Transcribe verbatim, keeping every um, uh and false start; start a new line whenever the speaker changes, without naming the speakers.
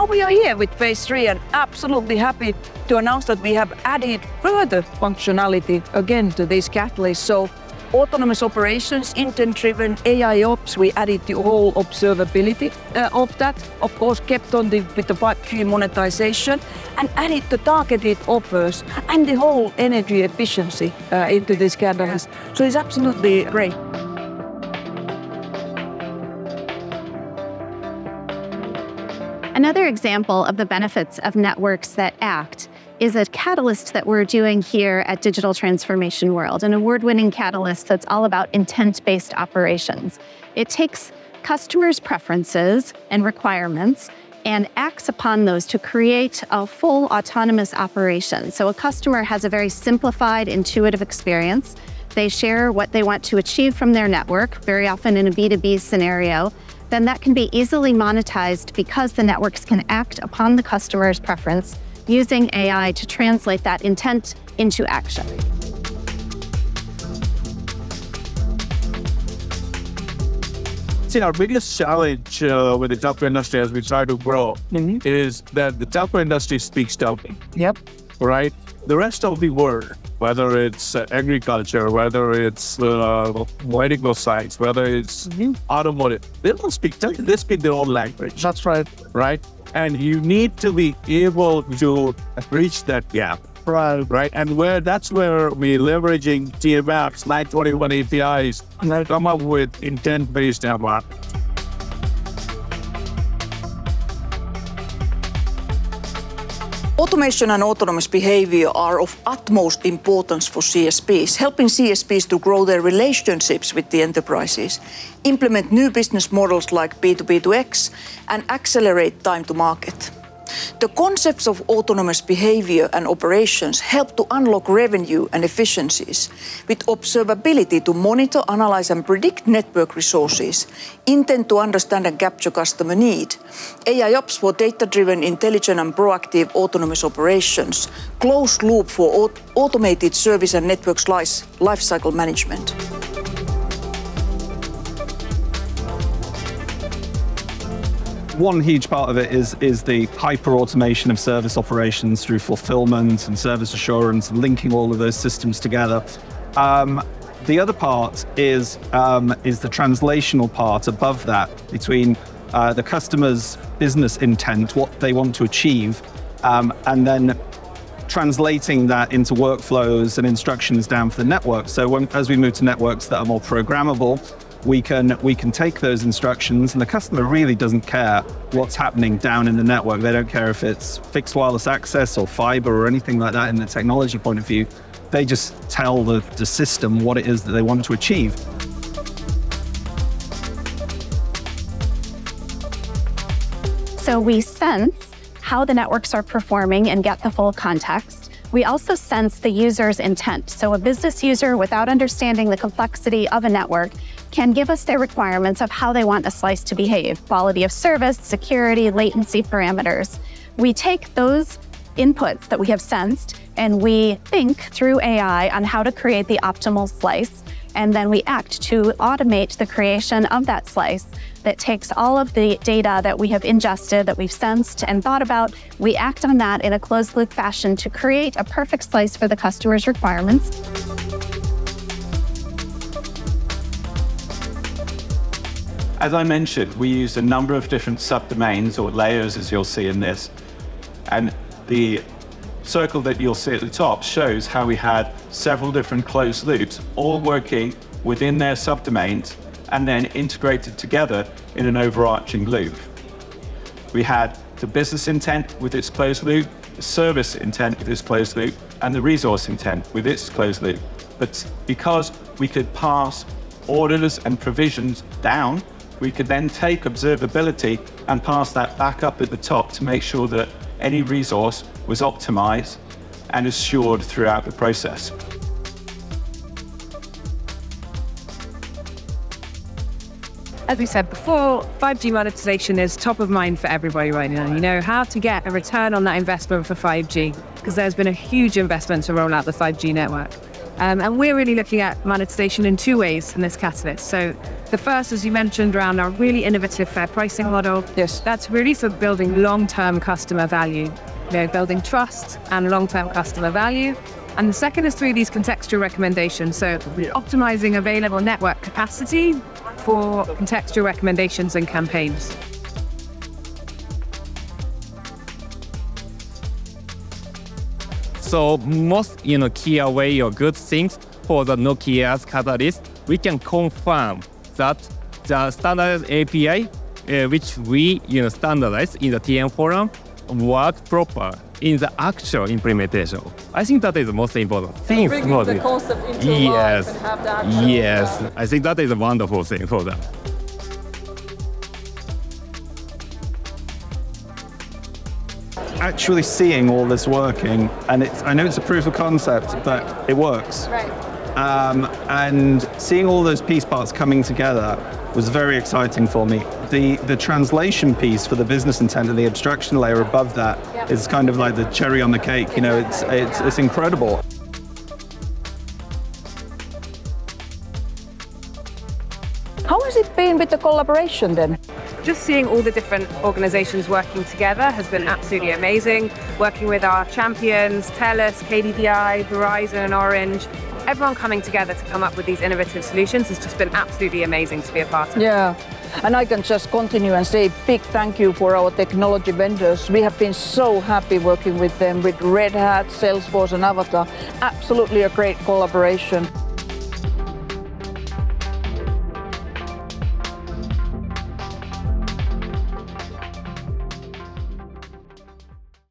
we are here with phase three and absolutely happy to announce that we have added further functionality again to these catalysts. So autonomous operations, intent-driven AIOps, we added the whole observability uh, of that. Of course, kept on the, with the five G monetization and added the targeted offers and the whole energy efficiency uh, into this catalyst. So it's absolutely great.
Another example of the benefits of networks that act is a catalyst that we're doing here at Digital Transformation World, an award-winning catalyst that's all about intent-based operations. It takes customers' preferences and requirements and acts upon those to create a full autonomous operation. So a customer has a very simplified, intuitive experience. They share what they want to achieve from their network, very often in a B two B scenario. Then that can be easily monetized because the networks can act upon the customer's preference using A I to translate that intent into action.
See, our biggest challenge uh, with the telco industry as we try to grow mm-hmm. is that the telco industry speaks telco.
Yep.
Right? The rest of the world, whether it's uh, agriculture, whether it's uh, medical science, whether it's mm-hmm. automotive, they don't speak telco, they speak their own language.
That's right.
Right? And you need to be able to reach that gap.
Right.
Right. And where that's where we're leveraging T M Apps, nine twenty-one A P Is, and come up with intent-based environment.
Automation and autonomous behavior are of utmost importance for C S Ps, helping C S Ps to grow their relationships with the enterprises, implement new business models like B two B to X, and accelerate time to market. The concepts of autonomous behavior and operations help to unlock revenue and efficiencies, with observability to monitor, analyze, and predict network resources, intent to understand and capture customer need, AIOps for data-driven, intelligent, and proactive autonomous operations, closed loop for aut- automated service and network slice lifecycle management.
One huge part of it is, is the hyper-automation of service operations through fulfillment and service assurance and linking all of those systems together. Um, the other part is, um, is the translational part above that between uh, the customer's business intent, what they want to achieve, um, and then translating that into workflows and instructions down for the network. So when, as we move to networks that are more programmable, we can we can take those instructions, and the customer really doesn't care what's happening down in the network. They don't care if it's fixed wireless access or fiber or anything like that in the technology point of view. They just tell the, the system what it is that they want to achieve.
So we sense how the networks are performing and get the full context. We also sense the user's intent. So a business user, without understanding the complexity of a network, can give us their requirements of how they want a slice to behave, quality of service, security, latency parameters. We take those inputs that we have sensed and we think through A I on how to create the optimal slice, and then we act to automate the creation of that slice that takes all of the data that we have ingested, that we've sensed and thought about. We act on that in a closed loop fashion to create a perfect slice for the customer's requirements.
As I mentioned, we use a number of different subdomains or layers, as you'll see in this. And the circle that you'll see at the top shows how we had several different closed loops, all working within their subdomains and then integrated together in an overarching loop. We had the business intent with its closed loop, the service intent with its closed loop, and the resource intent with its closed loop. But because we could pass orders and provisions down, we could then take observability and pass that back up at the top to make sure that any resource was optimized and assured throughout the process.
As we said before, five G monetization is top of mind for everybody right now. You know how to get a return on that investment for five G, because there's been a huge investment to roll out the five G network. Um, and we're really looking at monetization in two ways in this catalyst. So the first, as you mentioned, around our really innovative fair pricing model.
Yes.
That's really for building long-term customer value, you know, building trust and long-term customer value. And the second is through these contextual recommendations. So optimizing available network capacity for contextual recommendations and campaigns.
So most, you know, key away or good things for the Nokia's Catalyst, we can confirm that the standard A P I, uh, which we, you know, standardize in the T M forum, work proper in the actual implementation. I think that is the most important thing.
Bringing
for
the
this.
concept into
yes.
life and have the actual.
Yes,
uh,
I think that is a wonderful thing for them.
Actually seeing all this working, and it's, I know it's a proof of concept, but it works.
Right.
Um, and seeing all those piece parts coming together was very exciting for me. The the translation piece for the business intent and the abstraction layer above that
Yep.
is kind of like the cherry on the cake. You know, it's it's it's incredible.
How has it been with the collaboration then?
Just seeing all the different organizations working together has been absolutely amazing. Working with our champions, TELUS, K D D I, Verizon and Orange, everyone coming together to come up with these innovative solutions has just been absolutely amazing to be a part of.
Yeah, and I can just continue and say big thank you for our technology vendors. We have been so happy working with them, with Red Hat, Salesforce and Avatar. Absolutely a great collaboration.